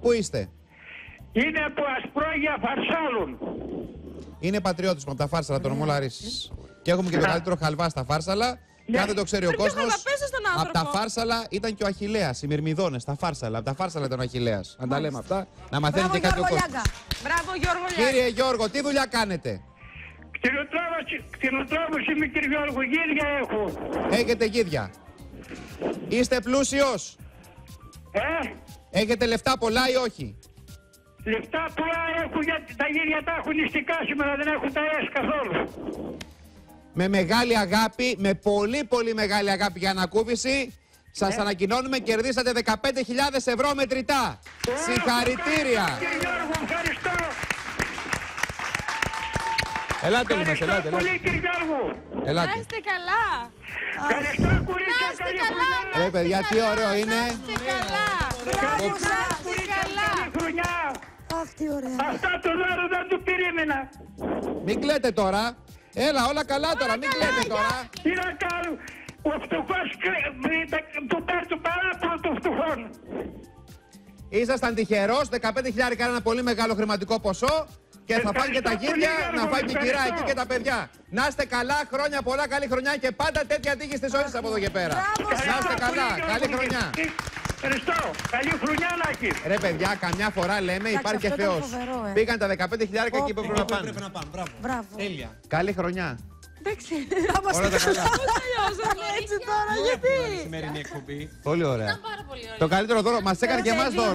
πού είστε? Είναι από Ασπρόγεια Φαρσάλων. Είναι πατριώτης μου από τα Φάρσαλα, τον νομό Λαρίσης. Και έχουμε και το καλύτερο χαλβά στα Φάρσαλα. Και αν δεν το ξέρει ο κόσμος, από τα Φάρσαλα ήταν και ο Αχιλλέας, οι Μυρμηδόνες, τα Φάρσαλα. Από τα Φάρσαλα ήταν ο Αχιλλέας. Αν τα λέμε αυτά, να μαθαίνει και κάτι ο κόσμος. Μπράβο, Γιώργο Λιάγκα. Κύριε Γιώργο, τι δουλειά κάνετε? Κτηνοτρόφος είμαι, κύριε Γιώργο, γίδια έχω. Έχετε γίδια. Είστε πλούσιος? Έχετε λεφτά πολλά ή όχι? Λεφτά πολλά έχω, γιατί τα γίδια τα έχουν νηστικά σήμερα, δεν έχουν τα καθόλου. Με μεγάλη αγάπη, με πολύ μεγάλη αγάπη για ανακούφιση, σας ανακοινώνουμε, κερδίσατε 15.000 ευρώ μετρητά. Συγχαρητήρια. Κύριε Γιώργο, ευχαριστώ. Ελάτε όλοι μας, ελάτε. Ευχαριστώ πολύ, κύριε Γιώργο. Ελάτε. Να είστε καλά. Ευχαριστώ, κορίτσια, καλή χρονιά. Ρε παιδιά, τι ωραίο είναι. Να είστε καλά. Μπράβο, να είστε καλά. Καλή χρονιά. Αχ, τι ωραία. Αυτά το δώρο δεν το περίμενα. Μην κλαίτε τώρα. Έλα, όλα καλά τώρα, μην κλαίτε τώρα. Τι να κάνω, ο φτωχός του παίρνει το παράπονο των φτωχών. Ήσασταν τυχερός, 15.000 είναι ένα πολύ μεγάλο χρηματικό ποσό. Και θα φάνε και τα γίδια, να φάει και η κυρά εκεί και τα παιδιά. Να είστε καλά, χρόνια πολλά, καλή χρονιά και πάντα τέτοια τύχη στη ζωή σας από εδώ και πέρα. Να είστε καλά, καλή χρονιά. Ευχαριστώ. Καλή χρονιά να έχεις. Ρε παιδιά, καμιά φορά λέμε υπάρχει και Θεός. Πήγαν τα 15.000 εκεί που έπρεπε να πάνε. Μπράβο. Τέλεια. Καλή χρονιά. Εντάξει. Όλα τα καλά. Έτσι τώρα, γιατί. Σημερινή εκπομπή. Πολύ ωραία. Ήταν πάρα πολύ ωραία. Το καλύτερο δώρο μας έκανε και εμάς δώρο.